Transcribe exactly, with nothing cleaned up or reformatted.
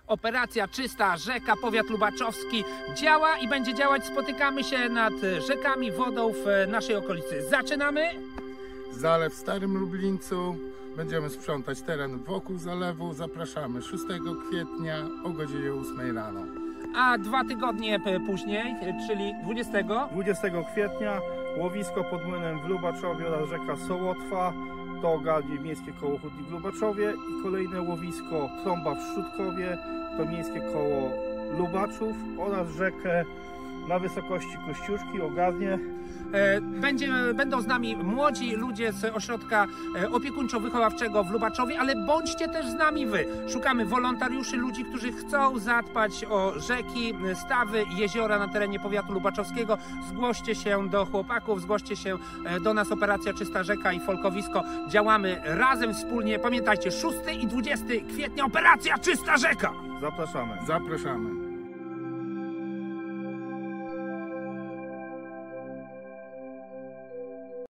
Operacja Czysta Rzeka, powiat lubaczowski działa i będzie działać. Spotykamy się nad rzekami, wodą w naszej okolicy. Zaczynamy! Zalew w Starym Lublińcu. Będziemy sprzątać teren wokół zalewu. Zapraszamy szóstego kwietnia o godzinie ósmej rano. A dwa tygodnie później, czyli dwudziestego dwudziestego kwietnia, łowisko pod młynem w Lubaczowie oraz rzeka Sołotwa. To ogarnie Miejskie Koło Hutnik w Lubaczowie i kolejne łowisko Trąba w Szczutkowie, to Miejskie Koło Lubaczów oraz rzekę na wysokości Kościuszki ogarnie. Będzie, będą z nami młodzi ludzie z ośrodka opiekuńczo-wychowawczego w Lubaczowie, ale bądźcie też z nami wy. Szukamy wolontariuszy, ludzi, którzy chcą zadbać o rzeki, stawy, jeziora na terenie powiatu lubaczowskiego. Zgłoście się do chłopaków, zgłoście się do nas. Operacja Czysta Rzeka i Folkowisko. Działamy razem, wspólnie. Pamiętajcie, szóstego i dwudziestego kwietnia Operacja Czysta Rzeka! Zapraszamy. Zapraszamy.